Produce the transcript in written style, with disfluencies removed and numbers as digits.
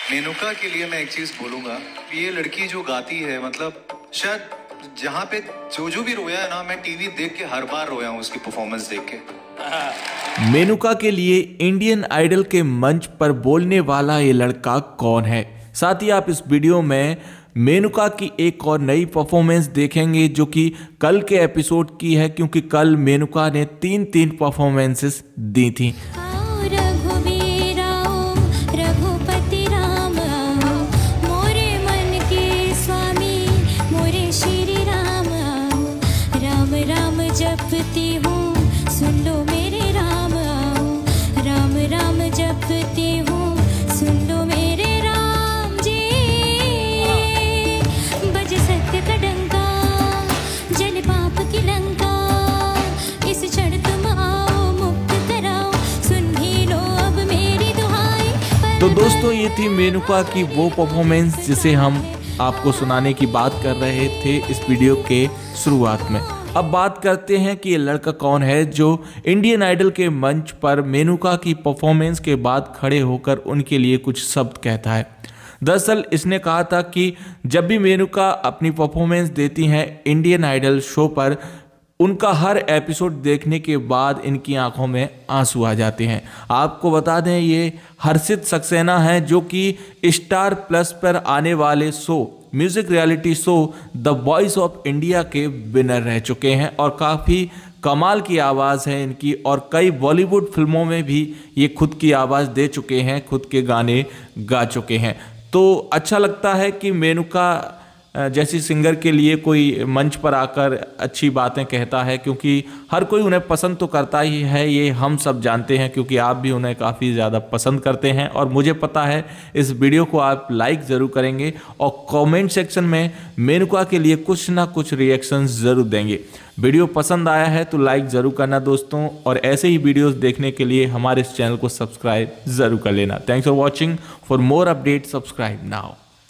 मेनुका के लिए मैं एक चीज बोलूंगा, ये लड़की जो गाती है, मतलब शायद जहाँ पे जो भी रोया है ना, मैं टीवी देख के हर बार रोया हूँ उसकी परफॉर्मेंस देख के। मेनुका के लिए इंडियन आइडल के मंच पर बोलने वाला ये लड़का कौन है? साथ ही आप इस वीडियो में मेनुका की एक और नई परफॉर्मेंस देखेंगे जो कि कल के एपिसोड की है, क्योंकि कल मेनुका ने तीन परफॉर्मेंसेस दी थी। जपती हूँ सुन लो मेरे राम आओ, राम राम जपती हूँ सुन लो मेरे राम जी। बज सत्य का डंका जल पाप की लंका, इस क्षण तुम आओ मुक्त कराओ, सुन ही लो अब मेरी दुहाई। तो दोस्तों, ये थी मेनुका की वो परफॉर्मेंस जिसे हम आपको सुनाने की बात कर रहे थे इस वीडियो के शुरुआत में। अब बात करते हैं कि ये लड़का कौन है जो इंडियन आइडल के मंच पर मेनुका की परफॉर्मेंस के बाद खड़े होकर उनके लिए कुछ शब्द कहता है। दरअसल इसने कहा था कि जब भी मेनुका अपनी परफॉर्मेंस देती हैं इंडियन आइडल शो पर, उनका हर एपिसोड देखने के बाद इनकी आंखों में आंसू आ जाते हैं। आपको बता दें, ये हर्षित सक्सेना हैं जो कि स्टार प्लस पर आने वाले show music reality show the voice of India के विनर रह चुके हैं और काफ़ी कमाल की आवाज़ है इनकी, और कई बॉलीवुड फिल्मों में भी ये खुद की आवाज़ दे चुके हैं, खुद के गाने गा चुके हैं। तो अच्छा लगता है कि मेनुका जैसी सिंगर के लिए कोई मंच पर आकर अच्छी बातें कहता है, क्योंकि हर कोई उन्हें पसंद तो करता ही है, ये हम सब जानते हैं, क्योंकि आप भी उन्हें काफ़ी ज़्यादा पसंद करते हैं। और मुझे पता है इस वीडियो को आप लाइक ज़रूर करेंगे और कमेंट सेक्शन में मेनुका के लिए कुछ ना कुछ रिएक्शंस ज़रूर देंगे। वीडियो पसंद आया है तो लाइक ज़रूर करना दोस्तों, और ऐसे ही वीडियोस देखने के लिए हमारे इस चैनल को सब्सक्राइब ज़रूर कर लेना। Thanks for watching. For more update subscribe now.